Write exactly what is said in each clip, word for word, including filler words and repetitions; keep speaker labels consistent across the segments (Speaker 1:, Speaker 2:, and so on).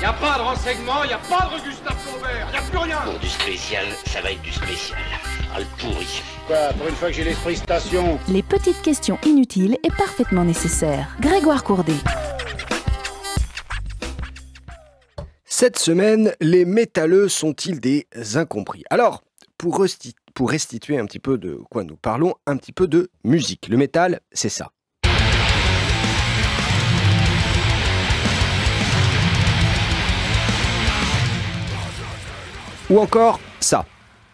Speaker 1: Y a pas de renseignements, y a pas de Gustave Flaubert, y a plus rien.
Speaker 2: Pour du spécial, ça va être du spécial. Ah, le pourri.
Speaker 1: Quoi, pour une fois que j'ai l'esprit station.
Speaker 3: Les petites questions inutiles et parfaitement nécessaires. Grégoire Courdet.
Speaker 4: Cette semaine, les métalleux sont-ils des incompris? Alors, pour, resti- pour restituer un petit peu de quoi nous parlons, un petit peu de musique. Le métal, c'est ça. Ou encore ça.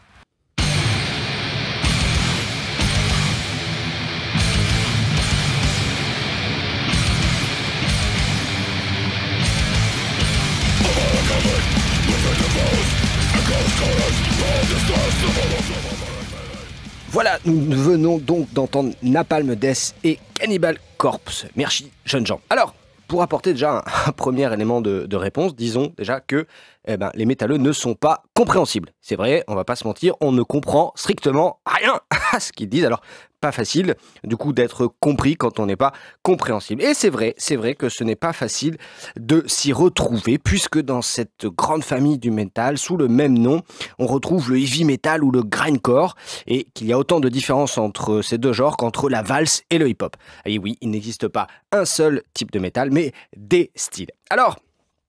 Speaker 4: Voilà, nous venons donc d'entendre Napalm Death et Cannibal Corpse. Merci, jeunes gens. Alors, pour apporter déjà un, un premier élément de, de réponse, disons déjà que eh ben, les métalleux ne sont pas compréhensibles. C'est vrai, on va pas se mentir, on ne comprend strictement rien à ce qu'ils disent. Alors, pas facile du coup d'être compris quand on n'est pas compréhensible. Et c'est vrai, c'est vrai que ce n'est pas facile de s'y retrouver, puisque dans cette grande famille du métal, sous le même nom, on retrouve le heavy metal ou le grindcore, et qu'il y a autant de différences entre ces deux genres qu'entre la valse et le hip-hop. Et oui, il n'existe pas un seul type de métal, mais des styles. Alors,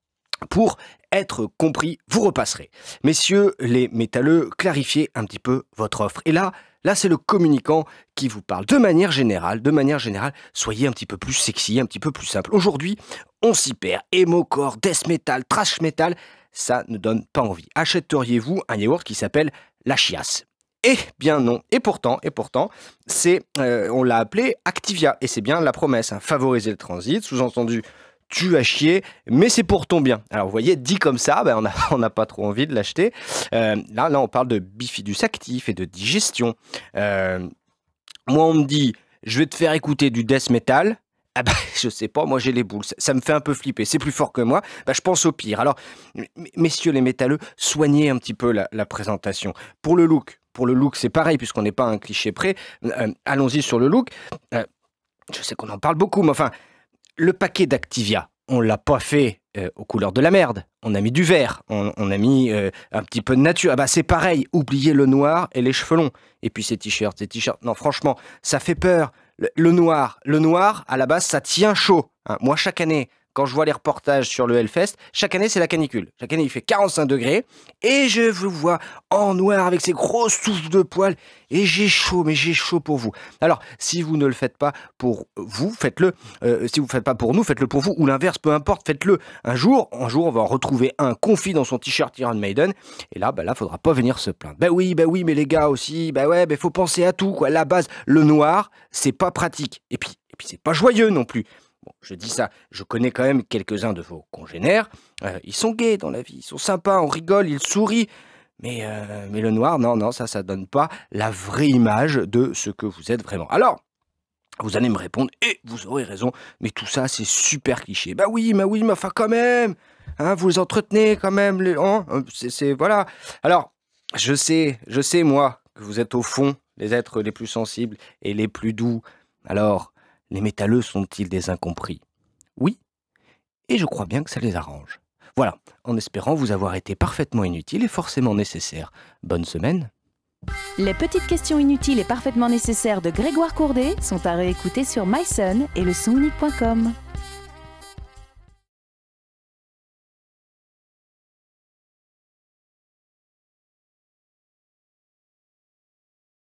Speaker 4: pour être compris, vous repasserez. Messieurs les métalleux, clarifiez un petit peu votre offre. Et là, là c'est le communicant qui vous parle. De manière générale, de manière générale, soyez un petit peu plus sexy, un petit peu plus simple. Aujourd'hui, on s'y perd. Emo-core, death metal, thrash metal, ça ne donne pas envie. Achèteriez-vous un yaourt qui s'appelle la chiasse? Eh bien non. Et pourtant, et pourtant, c'est, euh, on l'a appelé Activia. Et c'est bien la promesse, hein, favoriser le transit, sous-entendu tu as chier, mais c'est pour ton bien. Alors vous voyez, dit comme ça, ben, on n'a pas trop envie de l'acheter. Euh, là, là, on parle de bifidus actif et de digestion. Euh, moi, on me dit, je vais te faire écouter du death metal. Ah ben, je sais pas, moi j'ai les boules, ça, ça me fait un peu flipper, c'est plus fort que moi, ben, je pense au pire. Alors, messieurs les métalleux, soignez un petit peu la, la présentation. Pour le look, pour le look, c'est pareil, puisqu'on n'est pas à un cliché près. Euh, allons-y sur le look. Euh, je sais qu'on en parle beaucoup, mais enfin, le paquet d'Activia, on l'a pas fait euh, aux couleurs de la merde. On a mis du vert, on, on a mis euh, un petit peu de nature. Ah bah c'est pareil, oubliez le noir et les cheveux longs. Et puis ces t-shirts, ces t-shirts. Non, franchement, ça fait peur. Le, le noir, le noir, à la base, ça tient chaud. Hein. Moi, chaque année, quand je vois les reportages sur le Hellfest, chaque année, c'est la canicule. Chaque année, il fait quarante-cinq degrés. Et je vous vois en noir avec ces grosses touffes de poils. Et j'ai chaud, mais j'ai chaud pour vous. Alors, si vous ne le faites pas pour vous, faites-le. Euh, si vous ne le faites pas pour nous, faites-le pour vous. Ou l'inverse, peu importe, faites-le. Un jour, un jour, on va en retrouver un confit dans son t-shirt Iron Maiden. Et là, bah là, faudra pas venir se plaindre. Bah oui, bah oui, mais les gars aussi, bah ouais, bah faut penser à tout, quoi. La base, le noir, c'est pas pratique. Et puis, et puis c'est pas joyeux non plus. Bon, je dis ça, je connais quand même quelques-uns de vos congénères. Euh, ils sont gays dans la vie, ils sont sympas, on rigole, ils sourient. Mais, euh, mais le noir, non, non, ça, ça donne pas la vraie image de ce que vous êtes vraiment. Alors, vous allez me répondre, et vous aurez raison, mais tout ça, c'est super cliché. Bah oui, bah oui, mais enfin quand même, hein, vous les entretenez quand même, les, hein, c'est, c'est, voilà. Alors, je sais, je sais, moi, que vous êtes au fond les êtres les plus sensibles et les plus doux. Alors, les métalleux sont-ils des incompris? Oui, et je crois bien que ça les arrange. Voilà, en espérant vous avoir été parfaitement inutile et forcément nécessaire. Bonne semaine.
Speaker 3: Les petites questions inutiles et parfaitement nécessaires de Grégoire Courdet sont à réécouter sur myson et le son unique point com.